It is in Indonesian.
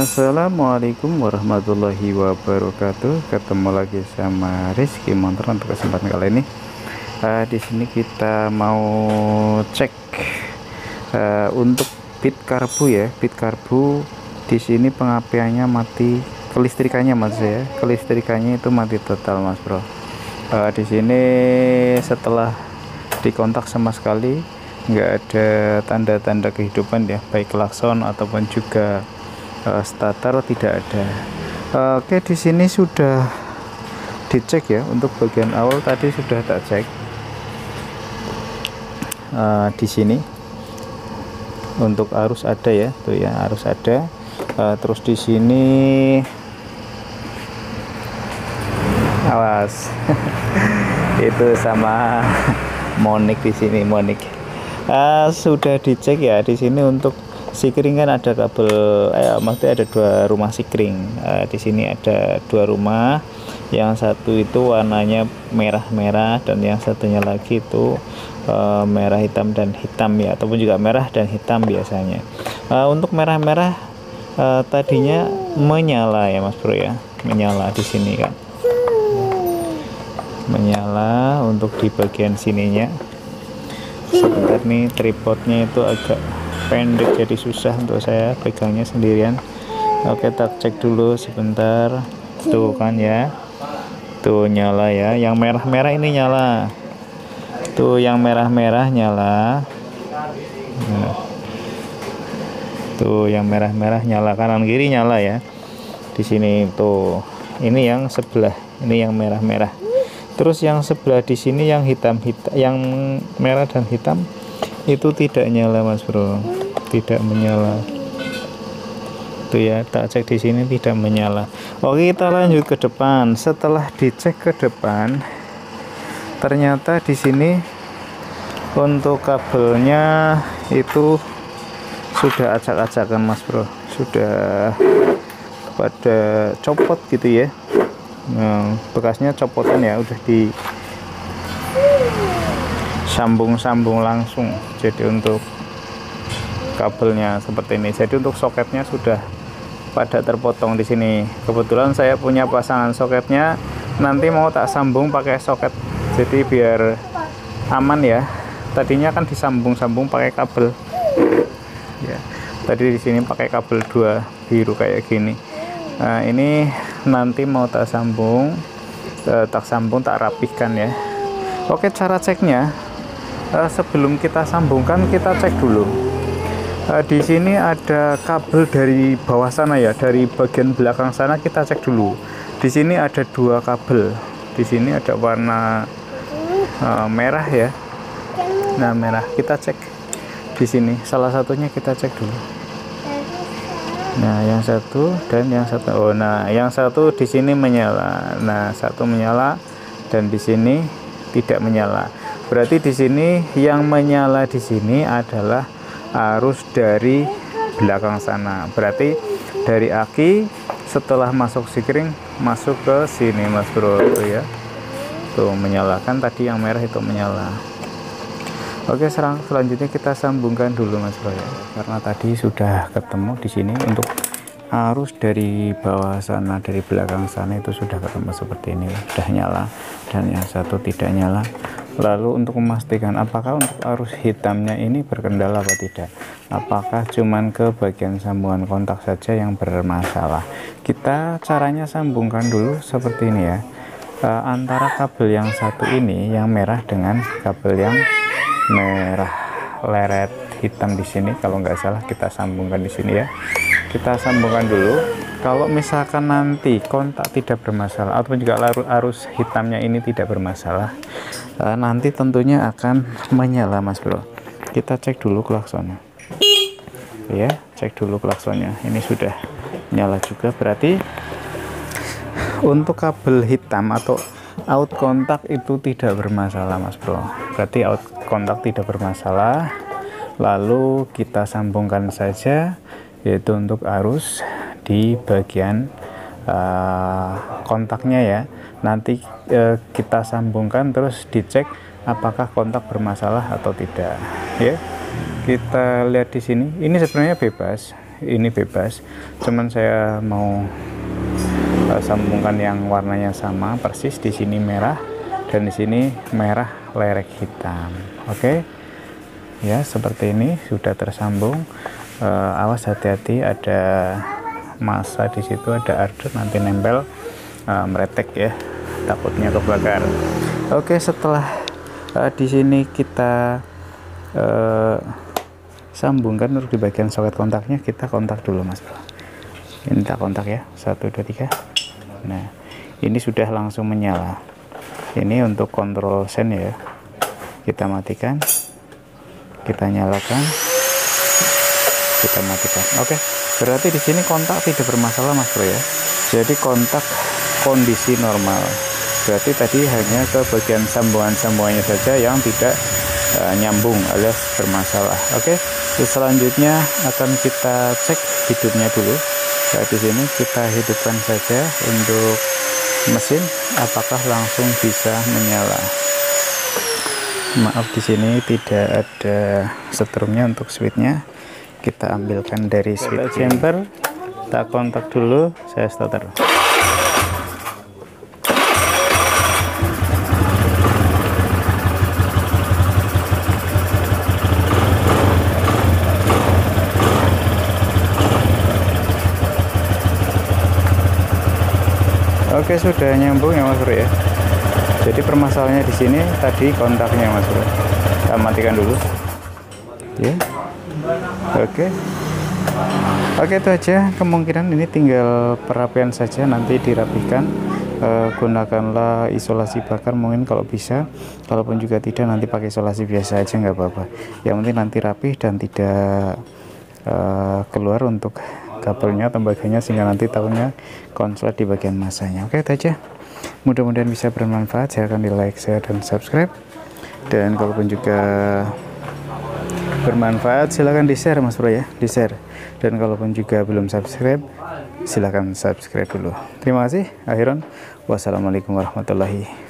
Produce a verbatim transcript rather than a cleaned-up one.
Assalamualaikum warahmatullahi wabarakatuh. Ketemu lagi sama Rizky Montor untuk kesempatan kali ini. Uh, di sini kita mau cek uh, untuk pit karbu ya. Pit karbu di sini pengapiannya mati, kelistrikannya mas ya. Kelistrikannya itu mati total mas bro. Uh, di sini setelah dikontak sama sekali nggak ada tanda-tanda kehidupan ya, baik klakson ataupun juga Uh, starter tidak ada. Uh, Oke, okay, di sini sudah dicek ya. Untuk bagian awal tadi sudah tak cek. Uh, di sini untuk arus ada ya, tuh ya arus ada. Uh, terus di sini awas itu sama Monik di sini Monik. Uh, sudah dicek ya di sini untuk sikring kan ada kabel, eh, maksudnya ada dua rumah sikring. Uh, di sini ada dua rumah, yang satu itu warnanya merah-merah dan yang satunya lagi itu uh, merah hitam dan hitam ya, ataupun juga merah dan hitam biasanya. Uh, untuk merah-merah uh, tadinya menyala ya mas bro ya, menyala di sini kan, menyala untuk di bagian sininya. Sebentar nih, tripodnya itu agak pendek jadi susah untuk saya pegangnya sendirian. Oke, tak cek dulu sebentar. Tuh kan ya, tuh nyala ya, yang merah-merah ini nyala, tuh yang merah-merah nyala. Nah, tuh yang merah-merah nyala, kanan kiri nyala ya. Di sini tuh, ini yang sebelah, ini yang merah-merah. Terus yang sebelah di sini yang hitam hitam, yang merah dan hitam itu tidak nyala mas bro, tidak menyala. Tuh ya, tak cek di sini tidak menyala. Oke, kita lanjut ke depan. Setelah dicek ke depan, ternyata di sini untuk kabelnya itu sudah acak-acakan mas bro, sudah pada copot gitu ya. Nah, bekasnya copotan ya, udah di sambung-sambung langsung. Jadi untuk kabelnya seperti ini. Jadi untuk soketnya sudah pada terpotong di sini. Kebetulan saya punya pasangan soketnya, nanti mau tak sambung pakai soket. Jadi biar aman ya. Tadinya kan disambung-sambung pakai kabel. Ya. Tadi di sini pakai kabel dua biru kayak gini. Nah, ini nanti mau tak sambung, tak sambung tak rapihkan ya. Oke, cara ceknya. Uh, sebelum kita sambungkan kita cek dulu. Uh, di sini ada kabel dari bawah sana ya, dari bagian belakang sana kita cek dulu. Di sini ada dua kabel. Di sini ada warna uh, merah ya. Nah merah, kita cek di sini. Salah satunya kita cek dulu. Nah yang satu dan yang satu. Oh nah yang satu di sini menyala. Nah satu menyala dan di sini tidak menyala. Berarti di sini yang menyala di sini adalah arus dari belakang sana. Berarti dari aki setelah masuk sikring masuk ke sini mas bro, tuh ya. Tuh menyalakan, tadi yang merah itu menyala. Oke, serang selanjutnya kita sambungkan dulu mas bro ya. Karena tadi sudah ketemu di sini untuk arus dari bawah sana, dari belakang sana itu sudah ketemu seperti ini, sudah nyala, dan yang satu tidak nyala. Lalu untuk memastikan apakah untuk arus hitamnya ini berkendala atau tidak, apakah cuman ke bagian sambungan kontak saja yang bermasalah, kita caranya sambungkan dulu seperti ini ya. E, antara kabel yang satu ini yang merah dengan kabel yang merah leret hitam di sini, kalau nggak salah kita sambungkan di sini ya. Kita sambungkan dulu. Kalau misalkan nanti kontak tidak bermasalah ataupun juga arus hitamnya ini tidak bermasalah, nanti tentunya akan menyala mas bro. Kita cek dulu klaksonnya ya, cek dulu klaksonnya. Ini sudah nyala juga, berarti untuk kabel hitam atau out kontak itu tidak bermasalah mas bro. Berarti out kontak tidak bermasalah. Lalu kita sambungkan saja, yaitu untuk arus di bagian uh, kontaknya ya. Nanti uh, kita sambungkan terus dicek apakah kontak bermasalah atau tidak ya. Kita lihat di sini, ini sebenarnya bebas ini bebas, cuman saya mau uh, sambungkan yang warnanya sama persis. Di sini merah dan di sini merah lerek hitam. Oke ya, seperti ini sudah tersambung. Uh, awas hati-hati, ada massa di situ, ada arder, nanti nempel uh, meretek ya, takutnya kebakar. Oke, setelah uh, di sini kita uh, sambungkan untuk di bagian soket kontaknya, kita kontak dulu Mas Bro. Ini tak kontak ya, satu dua tiga. Nah ini sudah langsung menyala. Ini untuk kontrol sen ya, kita matikan, kita nyalakan, kita matikan. Oke, berarti di sini kontak tidak bermasalah Mas Bro ya. Jadi kontak kondisi normal. Berarti tadi hanya ke bagian sambungan-sambungannya saja yang tidak uh, nyambung alias bermasalah. Oke, selanjutnya akan kita cek hidupnya dulu. Nah, di sini kita hidupkan saja untuk mesin, apakah langsung bisa menyala. Maaf, di sini tidak ada setrumnya untuk switchnya. Kita ambilkan dari switch jumper, tak kontak dulu, saya starter. Oke, sudah nyambung ya Mas Bro ya. Jadi permasalahannya di sini tadi kontaknya Mas Bro. Kita matikan dulu. Ya. Oke. Oke, itu aja. Kemungkinan ini tinggal perapian saja, nanti dirapikan. E, gunakanlah isolasi bakar mungkin kalau bisa. Kalaupun juga tidak, nanti pakai isolasi biasa aja nggak apa-apa. Yang penting nanti rapih dan tidak e, keluar untuk kabelnya, tembaganya, sehingga nanti tahunya konslet di bagian masanya. Oke, itu aja. Mudah-mudahan bisa bermanfaat. Silahkan di like, share, dan subscribe. Dan kalaupun juga bermanfaat, silahkan di share Mas Bro ya, di share. Dan kalaupun juga belum subscribe, silahkan subscribe dulu. Terima kasih. Akhiran, wassalamualaikum warahmatullahi